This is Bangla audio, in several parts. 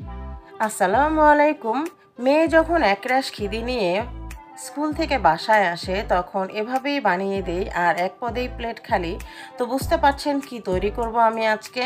আসসালামু আলাইকুম। মেয়ে যখন একরাশ খিদে নিয়ে স্কুল থেকে বাসায় আসে তখন এভাবেই বানিয়ে দেই, আর এক পদেই প্লেট খালি। তো বুঝতে পারছেন কি তৈরি করব আমি আজকে।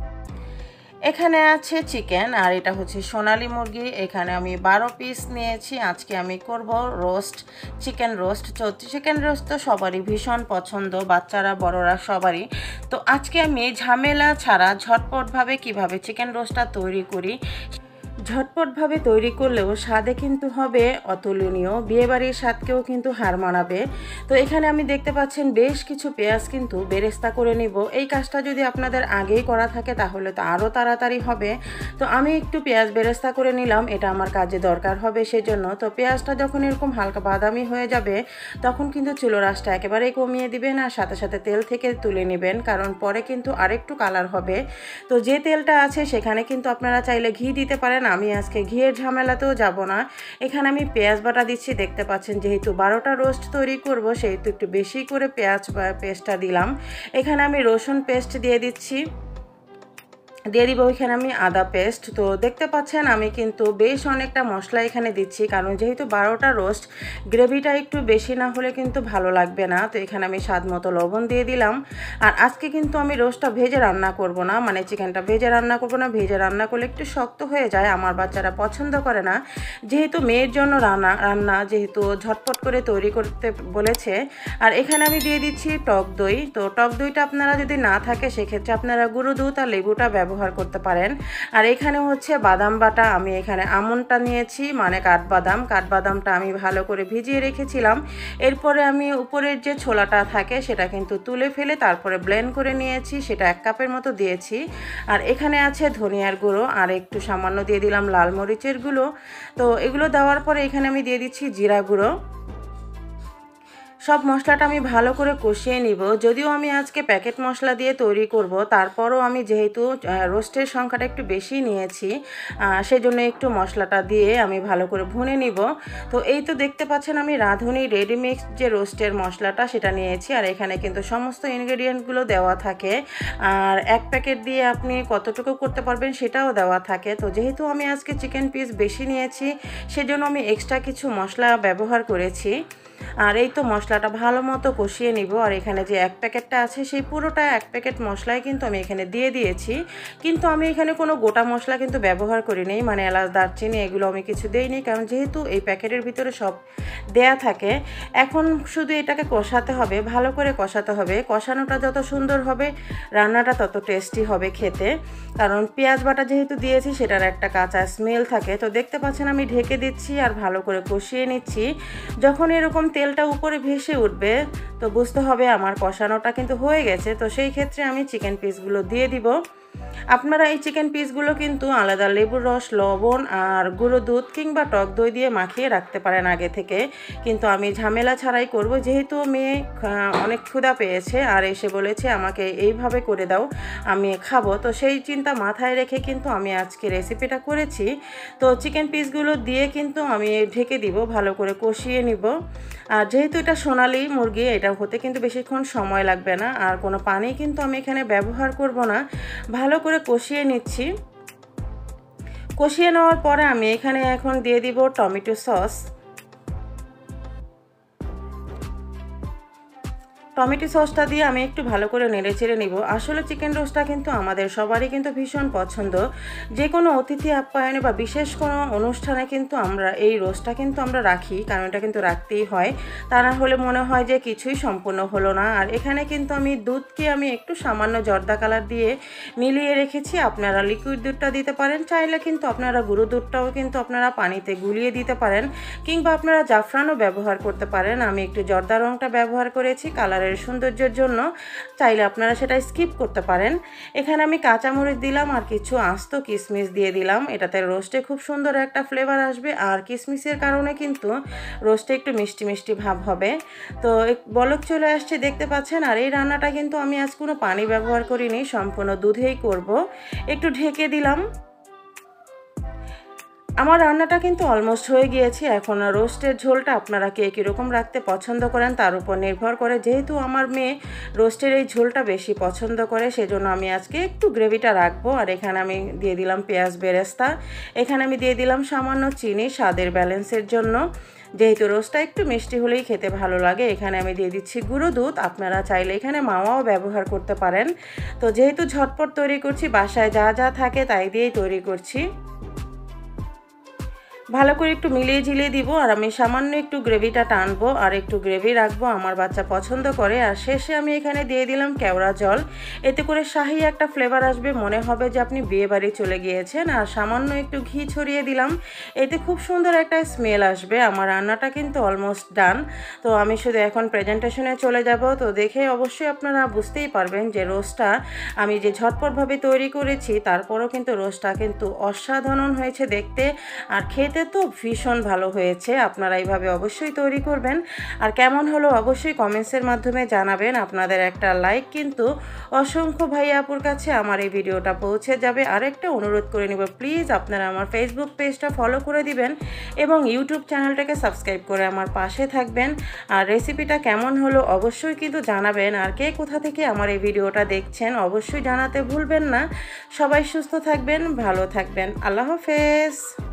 এখানে আছে চিকেন, আর এটা হচ্ছে সোনালী মুরগি। এখানে আমি 12 পিস নিয়েছি। আজকে আমি করব রোস্ট, চিকেন রোস্ট। তো চিকেন রোস্ট তো সবারই ভীষণ পছন্দ, বাচ্চারা বড়রা সবারই। তো আজকে আমি ঝামেলা ছাড়া ঝটপটভাবে কিভাবে চিকেন রোস্টটা তৈরি করি, ঝটপটভাবে তৈরি করলেও স্বাদে কিন্তু হবে অতুলনীয়, বিয়েবাড়ির স্বাদকেও কিন্তু হার মানাবে। তো এখানে আমি দেখতে পাচ্ছেন বেশ কিছু পেঁয়াজ কিন্তু বেরেস্তা করে নিব। এই কাজটা যদি আপনাদের আগেই করা থাকে তাহলে তো আরও তাড়াতাড়ি হবে। তো আমি একটু পেঁয়াজ বেরেস্তা করে নিলাম, এটা আমার কাজে দরকার হবে সেজন্য। তো পেঁয়াজটা যখন এরকম হালকা বাদামি হয়ে যাবে তখন কিন্তু চুলোর আঁচটা একেবারেই কমিয়ে দিবেন, আর সাথে সাথে তেল থেকে তুলে নেবেন, কারণ পরে কিন্তু আরেকটু কালার হবে। তো যে তেলটা আছে সেখানে কিন্তু আপনারা চাইলে ঘি দিতে পারেন। আমি আজকে ঘিয়ের ঝামেলাতেও যাব না। এখানে আমি পেঁয়াজ বাটা দিচ্ছি, দেখতে পাচ্ছেন যেহেতু 12টা রোস্ট তৈরি করব সেহেতু একটু বেশি করে পেঁয়াজ পেস্টটা দিলাম। এখানে আমি রসুন পেস্ট দিয়ে দিচ্ছি, দিয়ে দিব এখানে আমি আদা পেস্ট। তো দেখতে পাচ্ছেন আমি কিন্তু বেশ অনেকটা মশলা এখানে দিচ্ছি, কারণ যেহেতু 12টা রোস্ট, গ্রেভিটা একটু বেশি না হলে কিন্তু ভালো লাগবে না। তো এখানে আমি স্বাদ মতো লবণ দিয়ে দিলাম। আর আজকে কিন্তু আমি রোস্টটা ভেজে রান্না করব না, মানে চিকেনটা ভেজে রান্না করব না। ভেজে রান্না করলে একটু শক্ত হয়ে যায়, আমার বাচ্চারা পছন্দ করে না। যেহেতু মেয়ের জন্য রান্না যেহেতু ঝটপট করে তৈরি করতে বলেছে। আর এখানে আমি দিয়ে দিচ্ছি টক দই। তো টক দইটা আপনারা যদি না থাকে সেক্ষেত্রে আপনারা গুঁড়ো দুধ আর লেবুটা ব্যবহার করতে পারেন। আর এখানে হচ্ছে বাদাম বাটা, আমি এখানে আমন্ডটা নিয়েছি, মানে কাঠবাদামটা আমি ভালো করে ভিজিয়ে রেখেছিলাম। এরপরে আমি উপরের যে ছোলাটা থাকে সেটা কিন্তু তুলে ফেলে তারপরে ব্লেন্ড করে নিয়েছি, সেটা 1 কাপের মতো দিয়েছি। আর এখানে আছে ধনিয়ার গুঁড়ো, আর একটু সামান্য দিয়ে দিলাম লাল মরিচের গুঁড়ো। তো এগুলো দেওয়ার পরে এখানে আমি দিয়ে দিচ্ছি জিরা গুঁড়ো। সব মশলাটা আমি ভালো করে কষিয়ে নিব। যদিও আমি আজকে প্যাকেট মশলা দিয়ে তৈরি করব, তারপরও আমি যেহেতু রোস্টের সংখ্যাটা একটু বেশি নিয়েছি সেজন্য একটু মশলাটা দিয়ে আমি ভালো করে ভুনে নিব। তো এই তো দেখতে পাচ্ছেন আমি রাঁধুনি রেডিমিক্স যে রোস্টের মশলাটা সেটা নিয়েছি, আর এখানে কিন্তু সমস্ত ইনগ্রেডিয়েন্টগুলো দেওয়া থাকে। আর 1 প্যাকেট দিয়ে আপনি কতটুকু করতে পারবেন সেটাও দেওয়া থাকে। তো যেহেতু আমি আজকে চিকেন পিস বেশি নিয়েছি সেজন্য আমি এক্সট্রা কিছু মশলা ব্যবহার করেছি। আর এই তো মশলাটা ভালো মতো কষিয়ে নিব। আর এখানে যে 1 প্যাকেটটা আছে সেই পুরোটা 1 প্যাকেট মশলাই কিন্তু আমি এখানে দিয়ে দিয়েছি। কিন্তু আমি এখানে কোনো গোটা মশলা কিন্তু ব্যবহার করিনি, মানে এলাচ দারচিনি এগুলো আমি কিছু দেইনি, কারণ যেহেতু এই প্যাকেটের ভিতরে সব দেয়া থাকে। এখন শুধু এটাকে কষাতে হবে, ভালো করে কষাতে হবে। কষানোটা যত সুন্দর হবে রান্নাটা তত টেস্টি হবে খেতে, কারণ পেঁয়াজ বাটা যেহেতু দিয়েছি সেটার একটা কাঁচা স্মেল থাকে। তো দেখতে পাচ্ছেন আমি ঢেকে দিচ্ছি আর ভালো করে কষিয়ে নিচ্ছি। যখন এরকম তেলটা উপরে ভেসে উঠবে তো বুঝতে হবে আমার কষানোটা কিন্তু হয়ে গেছে। তো সেই ক্ষেত্রে আমি চিকেন পিসগুলো দিয়ে দিব। আপনারা এই চিকেন পিসগুলো কিন্তু আলাদা লেবুর রস, লবণ আর গুঁড়ো দুধ কিংবা টক দই দিয়ে মাখিয়ে রাখতে পারেন আগে থেকে, কিন্তু আমি ঝামেলা ছাড়াই করব। যেহেতু মেয়ে অনেক ক্ষুধা পেয়েছে আর এসে বলেছে আমাকে এইভাবে করে দাও, আমি খাবো। তো সেই চিন্তা মাথায় রেখে কিন্তু আমি আজকে রেসিপিটা করেছি। তো চিকেন পিসগুলো দিয়ে কিন্তু আমি ঢেকে দিব, ভালো করে কষিয়ে নিব। আর যেহেতু এটা সোনালী মুরগি, এটা হতে কিন্তু বেশিক্ষণ সময় লাগবে না, আর কোনো পানি কিন্তু আমি এখানে ব্যবহার করব না। ভালো করে কষিয়ে নিচ্ছি। কষিয়ে নেওয়ার পরে আমি এখানে এখন দিয়ে দিব টমেটো সস। টমেটো সসটা দিয়ে আমি একটু ভালো করে নেড়ে চেড়ে নিব। আসলে চিকেন রোস্টটা কিন্তু আমাদের সবারই কিন্তু ভীষণ পছন্দ। যে কোনো অতিথি আপ্যায়নে বা বিশেষ কোনো অনুষ্ঠানে কিন্তু আমরা এই রোস্টটা কিন্তু আমরা রাখি, কারণ এটা কিন্তু রাখতেই হয়, তা না হলে মনে হয় যে কিছুই সম্পূর্ণ হলো না। আর এখানে কিন্তু আমি দুধকে আমি একটু সামান্য জর্দা কালার দিয়ে মিলিয়ে রেখেছি। আপনারা লিকুইড দুধটা দিতে পারেন, চাইলে কিন্তু আপনারা গুঁড়ো দুধটাও কিন্তু আপনারা পানিতে গুলিয়ে দিতে পারেন, কিংবা আপনারা জাফরানও ব্যবহার করতে পারেন। আমি একটু জর্দা রঙটা ব্যবহার করেছি কালারের সৌন্দর্যের জন্য, চাইলে আপনারা সেটা স্কিপ করতে পারেন। এখানে আমি কাঁচামরিচ দিলাম আর কিছু আস্ত কিশমিশ দিয়ে দিলাম, এটাতে রোস্টে খুব সুন্দর একটা ফ্লেভার আসবে। আর কিশমিশের কারণে কিন্তু রোস্টে একটু মিষ্টি মিষ্টি ভাব হবে। তো বলক চলে আসছে দেখতে পাচ্ছেন। আর এই রান্নাটা কিন্তু আমি আজ কোনো পানি ব্যবহার করিনি, সম্পূর্ণ দুধেই করব। একটু ঢেকে দিলাম। আমার রান্নাটা কিন্তু অলমোস্ট হয়ে গিয়েছে। এখন রোস্টের ঝোলটা আপনারা কে কীরকম রাখতে পছন্দ করেন তার উপর নির্ভর করে। যেহেতু আমার মেয়ে রোস্টের এই ঝোলটা বেশি পছন্দ করে, সেজন্য আমি আজকে একটু গ্রেভিটা রাখবো। আর এখানে আমি দিয়ে দিলাম পেঁয়াজ বেরেস্তা, এখানে আমি দিয়ে দিলাম সামান্য চিনি স্বাদের ব্যালেন্সের জন্য। যেহেতু রোস্টটা একটু মিষ্টি হলেই খেতে ভালো লাগে, এখানে আমি দিয়ে দিচ্ছি গুঁড়ো দুধ। আপনারা চাইলে এখানে মাওয়াও ব্যবহার করতে পারেন। তো যেহেতু ঝটপট তৈরি করছি, বাসায় যা যা থাকে তাই দিয়েই তৈরি করছি। ভালো করে একটু মিলিয়ে ঝিলিয়ে দিব। আর আমি সামান্য একটু গ্রেভিটা টানবো আর একটু গ্রেভি রাখবো, আমার বাচ্চা পছন্দ করে। আর শেষে আমি এখানে দিয়ে দিলাম কেওড়া জল, এতে করে শাহি একটা ফ্লেভার আসবে, মনে হবে যে আপনি বিয়ে বাড়ি চলে গিয়েছেন। আর সামান্য একটু ঘি ছড়িয়ে দিলাম, এতে খুব সুন্দর একটা স্মেল আসবে। আমার রান্নাটা কিন্তু অলমোস্ট ডান। তো আমি শুধু এখন প্রেজেন্টেশনে চলে যাব। তো দেখে অবশ্যই আপনারা বুঝতেই পারবেন যে রোস্টটা আমি যে ঝটপটভাবে তৈরি করেছি, তারপরও কিন্তু রোস্টটা কিন্তু অসাধারণ হয়েছে দেখতে, আর খেতে তো ভীষণ ভালো হয়েছে। আপনারা এইভাবে অবশ্যই তৈরি করবেন। আর কেমন হলো অবশ্যই কমেন্টসের মাধ্যমে জানাবেন। আপনাদের একটা লাইক কিন্তু অসংখ্য ভাই আপুর কাছে আমার এই ভিডিওটা পৌঁছে যাবে। আরেকটা অনুরোধ করে নিব, প্লিজ আপনারা আমার ফেসবুক পেজটা ফলো করে দিবেন এবং ইউটিউব চ্যানেলটাকে সাবস্ক্রাইব করে আমার পাশে থাকবেন। আর রেসিপিটা কেমন হলো অবশ্যই কিন্তু জানাবেন। আর কে কোথা থেকে আমার এই ভিডিওটা দেখছেন অবশ্যই জানাতে ভুলবেন না। সবাই সুস্থ থাকবেন, ভালো থাকবেন। আল্লাহ হাফেজ।